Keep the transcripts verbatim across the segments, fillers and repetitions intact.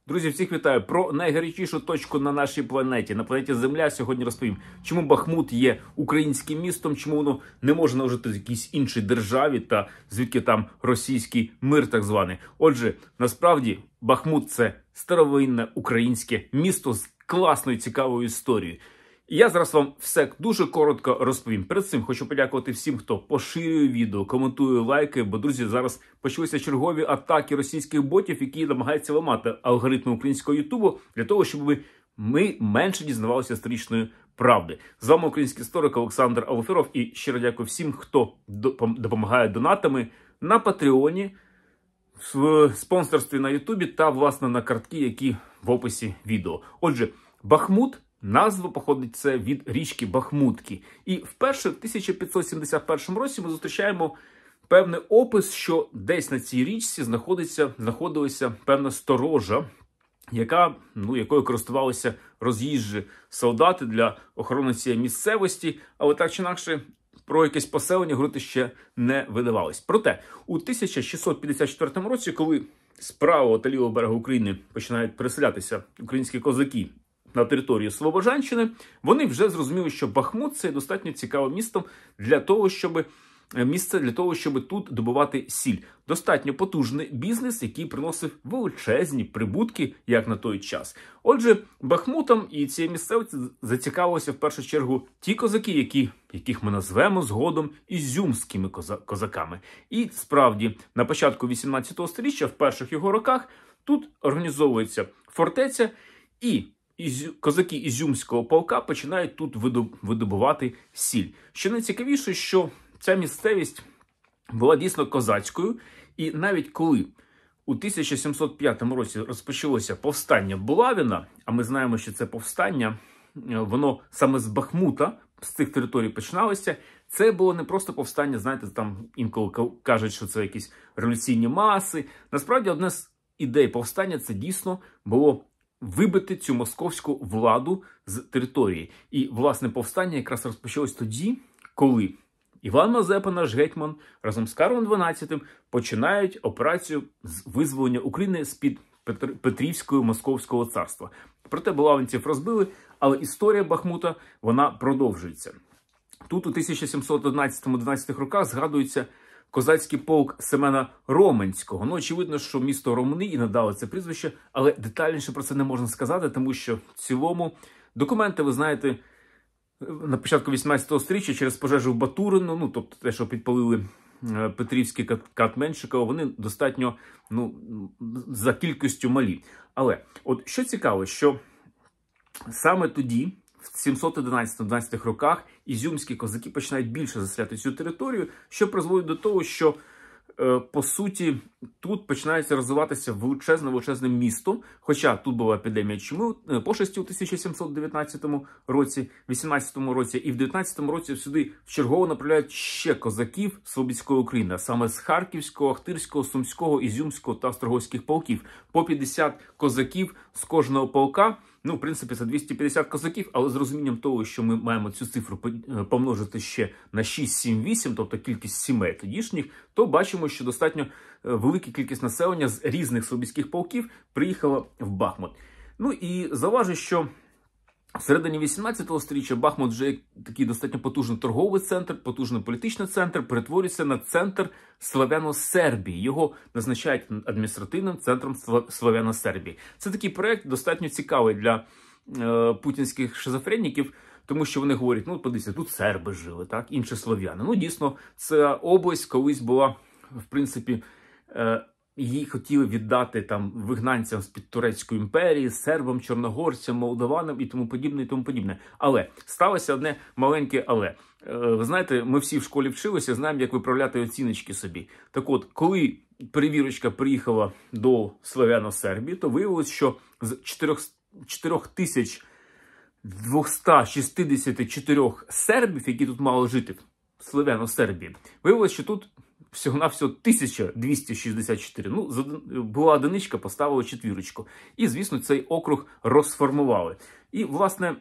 Друзі, всіх вітаю! Про найгарячішу точку на нашій планеті, на планеті Земля, сьогодні розповім, чому Бахмут є українським містом, чому воно не може належати якійсь іншій державі та звідки там російський мир так званий. Отже, насправді Бахмут – це старовинне українське місто з класною цікавою історією. І я зараз вам все дуже коротко розповім. Перед цим хочу подякувати всім, хто поширює відео, коментує, лайки, бо, друзі, зараз почалися чергові атаки російських ботів, які намагаються ламати алгоритми українського ютубу для того, щоб ми, ми менше дізнавалися історичної правди. З вами український історик Олександр Алферов, і щиро дякую всім, хто допомагає донатами на Патреоні, в спонсорстві на ютубі та, власне, на картки, які в описі відео. Отже, Бахмут. Назва походить це від річки Бахмутки. І вперше в тисяча п'ятсот сімдесят першому році ми зустрічаємо певний опис, що десь на цій річці знаходиться, знаходилася певна сторожа, яка, ну, якою користувалися роз'їжджі солдати для охорони цієї місцевості, але так чи інакше про якесь поселення говорити ще не видавалось. Проте у тисяча шістсот п'ятдесят четвертому році, коли з правого та лівого берега України починають переселятися українські козаки на територію Слобожанщини, вони вже зрозуміли, що Бахмут – це достатньо цікаве місто для того, щоб місце для того, щоб тут добувати сіль. Достатньо потужний бізнес, який приносив величезні прибутки, як на той час. Отже, Бахмутом і цією місцевістю зацікавилися в першу чергу ті козаки, які, яких ми назвемо згодом ізюмськими коза, козаками. І справді, на початку вісімнадцятого століття, в перших його роках, тут організовується фортеця, і Ізю... козаки Ізюмського полка починають тут видобувати сіль. Що найцікавіше, що ця місцевість була дійсно козацькою, і навіть коли у тисяча сімсот п'ятому році розпочалося повстання Булавіна, а ми знаємо, що це повстання, воно саме з Бахмута, з цих територій починалося, це було не просто повстання, знаєте, там інколи кажуть, що це якісь революційні маси. Насправді, одна з ідей повстання – це дійсно було вибити цю московську владу з території. І, власне, повстання якраз розпочалось тоді, коли Іван Мазепа, наш гетьман, разом з Карлом дванадцятим починають операцію з визволення України з-під Петрівського Московського царства. Проте булавинців розбили, але історія Бахмута, вона продовжується. Тут у тисяча сімсот одинадцятому-дванадцятому роках згадується козацький полк Семена Роменського. Ну, очевидно, що місто Ромни і надали це прізвище, але детальніше про це не можна сказати, тому що в цілому документи, ви знаєте, на початку вісімнадцятого сторіччя через пожежу в Батурину, ну, тобто те, що підпалили Петрівський кат Меншикова, вони достатньо, ну, за кількістю малі. Але, от що цікаво, що саме тоді, в сімсот одинадцятому-дванадцятому роках, ізюмські козаки починають більше заселяти цю територію, що призводить до того, що, е, по суті, тут починається розвиватися величезне-величезне місто, хоча тут була епідемія чуми, пошесті у тисяча сімсот дев'ятнадцятому році, вісімнадцятому році, і в дев'ятнадцятому році сюди вчергово направляють ще козаків Слобідської України, а саме з Харківського, Ахтирського, Сумського, Ізюмського та Острогських полків. По п'ятдесят козаків з кожного полка. Ну, в принципі, це двісті п'ятдесят козаків, але з розумінням того, що ми маємо цю цифру помножити ще на шість, сім, вісім, тобто кількість сімей тодішніх, то бачимо, що достатньо велика кількість населення з різних слобідських полків приїхала в Бахмут. Ну і зауважу, що в середині вісімнадцятого сторіччя Бахмут вже як такий достатньо потужний торговий центр, потужний політичний центр, перетворюється на центр Славяно-Сербії. Його назначають адміністративним центром Славяно-Сербії. Це такий проєкт достатньо цікавий для е, путінських шизофреніків, тому що вони говорять, ну, подивіться, тут серби жили, так, інші слов'яни. Ну, дійсно, ця область колись була, в принципі, е, її хотіли віддати там вигнанцям з-під Турецької імперії, сербам, чорногорцям, молдаванам і тому подібне, і тому подібне. Але сталося одне маленьке але. Ви знаєте, ми всі в школі вчилися, знаємо, як виправляти оціночки собі. Так от, коли перевірочка приїхала до Славяно-Сербії, то виявилось, що з чотирьох тисяч двохсот шістдесят чотири сербів, які тут мали жити в Славяно-Сербії, виявилось, що тут всього-навсього тисяча двісті шістдесят чотири. Ну, була одиничка, поставили четвірочку. І, звісно, цей округ розформували. І, власне,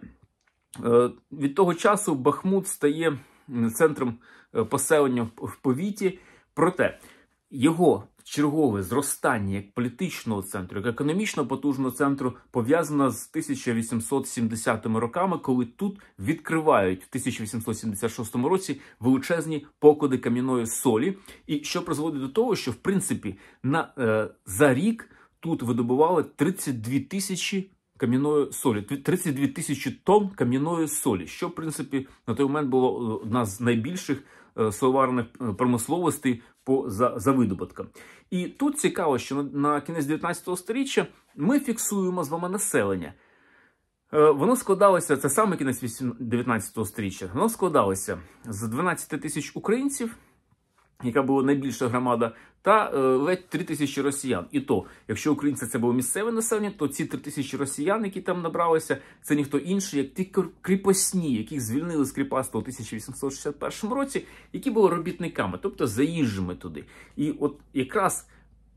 від того часу Бахмут стає центром поселення в повіті. Проте, його чергове зростання як політичного центру, як економічно потужного центру пов'язано з тисяча вісімсот сімдесятими роками, коли тут відкривають в тисяча вісімсот сімдесят шостому році величезні поклади кам'яної солі, і що призводить до того, що в принципі на е, за рік тут видобували тридцять дві тисячі кам'яної солі, тридцять дві тисячі тонн кам'яної солі, що в принципі на той момент було одна з найбільших соловарних промисловостей по за, за видобутком. І тут цікаво, що на, на кінець дев'ятнадцятого сторіччя ми фіксуємо з вами населення. Е, воно складалося, це саме кінець дев'ятнадцятого сторіччя, воно складалося з дванадцяти тисяч українців, яка була найбільша громада, та е, ледь три тисячі росіян. І то, якщо українці це було місцеве населення, то ці три тисячі росіян, які там набралися, це ніхто інший, як ті кріпосні, яких звільнили з кріпацтва у тисяча вісімсот шістдесят першому році, які були робітниками, тобто заїжджими туди. І от якраз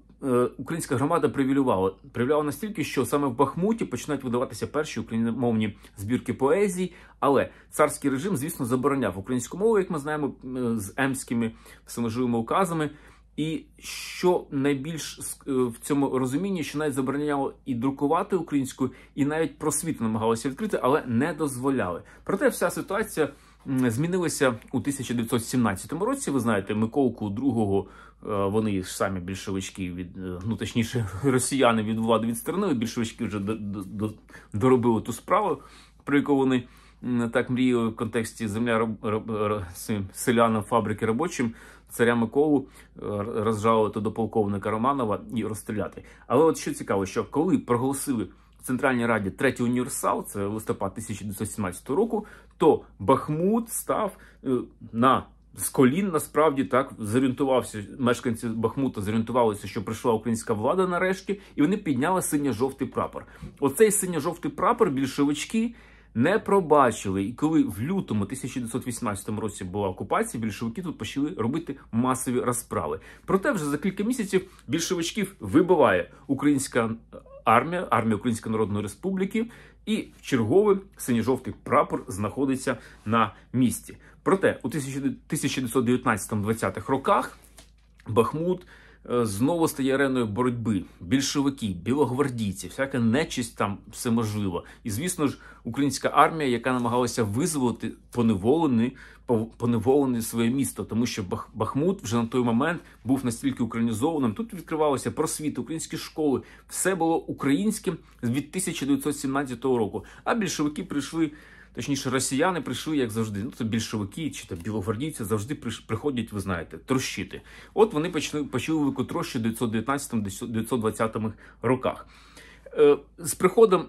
е, українська громада привілювала. Привілювала настільки, що саме в Бахмуті починають видаватися перші україномовні збірки поезій, але царський режим, звісно, забороняв українську мову, як ми знаємо, з емськими всеможливими указами. І що найбільш в цьому розумінні, що навіть забороняло і друкувати українською, і навіть просвіту намагалися відкрити, але не дозволяли. Проте вся ситуація змінилася у тисяча дев'ятсот сімнадцятому році. Ви знаєте, Миколку другого, вони ж самі більшовички, від, ну точніше росіяни від влади відсторонили, більшовички вже до, до, до, доробили ту справу, про яку вони так мріяли в контексті земля роб, роб, роб, селянам, фабрики робочим, царя Миколу розжалувати до полковника Романова і розстріляти. Але от що цікаво, що коли проголосили в Центральній Раді третій універсал, це листопад тисяча дев'ятсот сімнадцятого року, то Бахмут став на з колін, насправді, так, зорієнтувався, мешканці Бахмута зорієнтувалися, що прийшла українська влада нарешті, і вони підняли синьо-жовтий прапор. Оцей синьо-жовтий прапор більшовички не пробачили. І коли в лютому тисяча дев'ятсот вісімнадцятому році була окупація, більшовики тут почали робити масові розправи. Проте вже за кілька місяців більшовичків вибиває українська армія, армія Української Народної Республіки, і черговий синьо-жовтий прапор знаходиться на місці. Проте у тисяча дев'ятсот дев'ятнадцятому-двадцятих роках Бахмут знову стає ареною боротьби. Більшовики, білогвардійці, всяка нечисть там все можливо. І, звісно ж, українська армія, яка намагалася визволити поневолене, поневолене своє місто, тому що Бах, Бахмут вже на той момент був настільки українізованим. Тут відкривалося просвіт, українські школи. Все було українським від тисяча дев'ятсот сімнадцятого року. А більшовики прийшли, точніше, росіяни прийшли, як завжди. Ну, це більшовики чи там білогвардійці завжди приходять, ви знаєте, трощити. От вони почали, почали велику трощу в дев'ятсот дев'ятнадцятому - дев'ятсот двадцятому роках. З приходом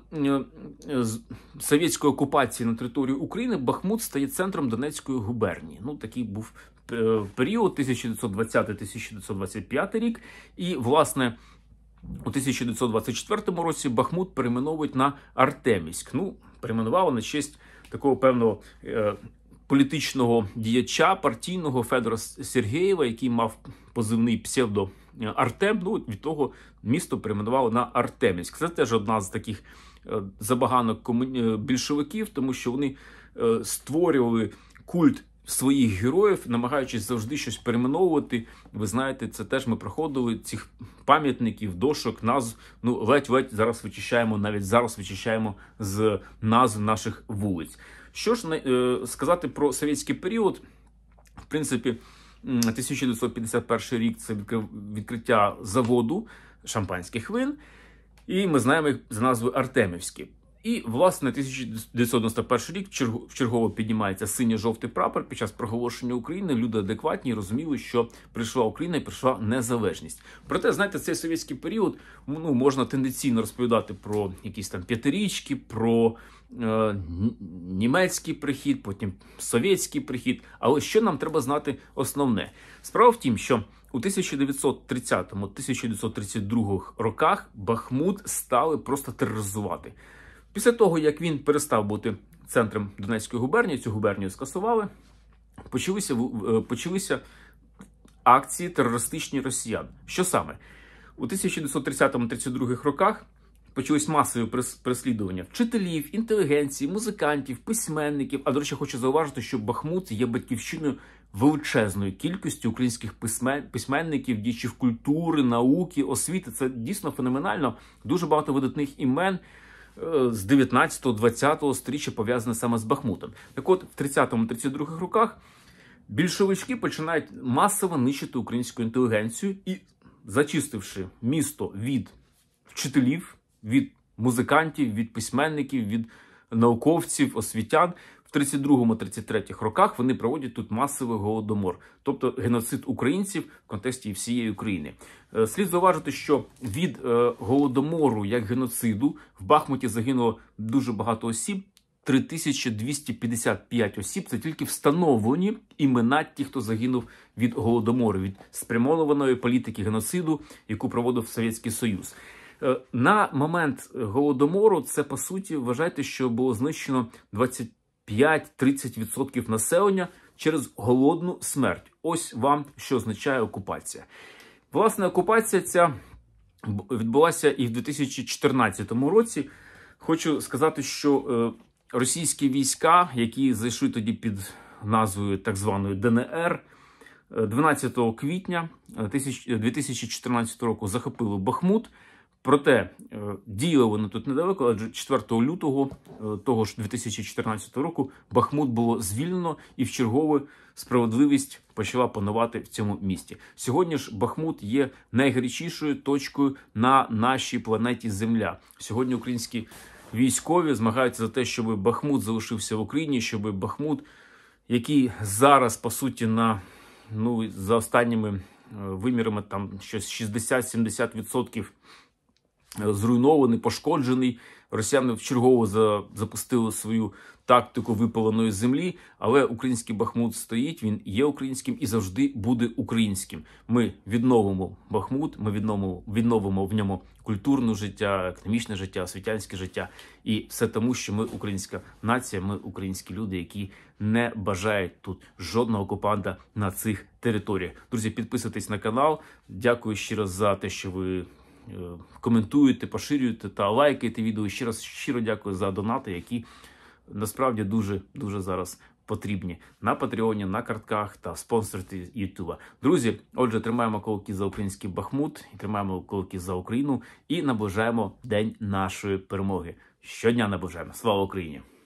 совєтської окупації на територію України Бахмут стає центром Донецької губернії. Ну, такий був період тисяча дев'ятсот двадцятий - тисяча дев'ятсот двадцять п'ятий рік. І, власне, у тисяча дев'ятсот двадцять четвертому році Бахмут перейменовують на Артемівськ. Ну, перейменували на честь такого певного е, політичного діяча партійного Федора Сергєєва, який мав позивний псевдо Артем. Ну, від того місто перейменували на Артемівськ. Це теж одна з таких е, забаганок комуні... більшовиків, тому що вони е, створювали культ своїх героїв, намагаючись завжди щось перейменовувати. Ви знаєте, це теж ми проходили, цих пам'ятників, дошок, назв, ну, ледь-ледь зараз вичищаємо, навіть зараз вичищаємо з назв наших вулиць. Що ж е, сказати про совєтський період? В принципі, тисяча дев'ятсот п'ятдесят перший рік – це відкриття заводу шампанських вин, і ми знаємо їх за назвою Артемівський. І, власне, тисяча дев'ятсот дев'яносто перший рік вчергово піднімається синьо-жовтий прапор. Під час проголошення України люди адекватні розуміли, що прийшла Україна і прийшла незалежність. Проте, знаєте, цей совєтський період, ну, можна тенденційно розповідати про якісь там п'ятирічки, про е, німецький прихід, потім совєтський прихід. Але що нам треба знати основне? Справа в тім, що у тисяча дев'ятсот тридцятому - тисяча дев'ятсот тридцять другому роках Бахмут стали просто тероризувати. Після того, як він перестав бути центром Донецької губернії, цю губернію скасували, почалися, почалися акції терористичні росіян. Що саме? У тисяча дев'ятсот тридцятому - тридцять другому роках почались масові переслідування вчителів, інтелігенції, музикантів, письменників. А, до речі, хочу зауважити, що Бахмут є батьківщиною величезною кількістю українських письмен, письменників, діячів культури, науки, освіти. Це дійсно феноменально. Дуже багато видатних імен з дев'ятнадцятого-двадцятого сторіччя пов'язане саме з Бахмутом. Так от, в тридцятому-тридцять других роках більшовички починають масово нищити українську інтелігенцію і, зачистивши місто від вчителів, від музикантів, від письменників, від науковців, освітян, в тридцять другому-тридцять третьому роках вони проводять тут масовий голодомор, тобто геноцид українців в контексті всієї України. Слід зауважити, що від голодомору як геноциду в Бахмуті загинуло дуже багато осіб, три тисячі двісті п'ятдесят п'ять осіб, це тільки встановлені імена тих, хто загинув від голодомору, від спрямованої політики геноциду, яку проводив Совєтський Союз. На момент голодомору це, по суті, вважайте, що було знищено двадцять п'ять-тридцять відсотків населення через голодну смерть. Ось вам, що означає окупація. Власне, окупація ця відбулася і в дві тисячі чотирнадцятому році. Хочу сказати, що російські війська, які зайшли тоді під назвою так званої Д Н Р, дванадцятого квітня дві тисячі чотирнадцятого року захопили Бахмут. Проте діяли вони тут недалеко, адже четвертого лютого того ж дві тисячі чотирнадцятого року Бахмут було звільнено і вчергове справедливість почала панувати в цьому місті. Сьогодні ж Бахмут є найгарячішою точкою на нашій планеті Земля. Сьогодні українські військові змагаються за те, щоб Бахмут залишився в Україні, щоб Бахмут, який зараз, по суті, на, ну, за останніми вимірами, там щось шістдесят-сімдесят відсотків зруйнований, пошкоджений. Росіяни вчергово за, запустили свою тактику випаленої землі, але український Бахмут стоїть, він є українським і завжди буде українським. Ми відновимо Бахмут, ми відновимо, відновимо в ньому культурне життя, економічне життя, освітянське життя. І все тому, що ми українська нація, ми українські люди, які не бажають тут жодного окупанта на цих територіях. Друзі, підписуйтесь на канал. Дякую щиро за те, що ви коментуєте, поширюєте та лайкаєте відео. І ще раз щиро дякую за донати, які насправді дуже-дуже зараз потрібні на Патреоні, на картках та в спонсорстві Ютуба. Друзі, отже, тримаємо кулаки за український Бахмут, і тримаємо кулаки за Україну і наближаємо День нашої перемоги. Щодня наближаємо. Слава Україні!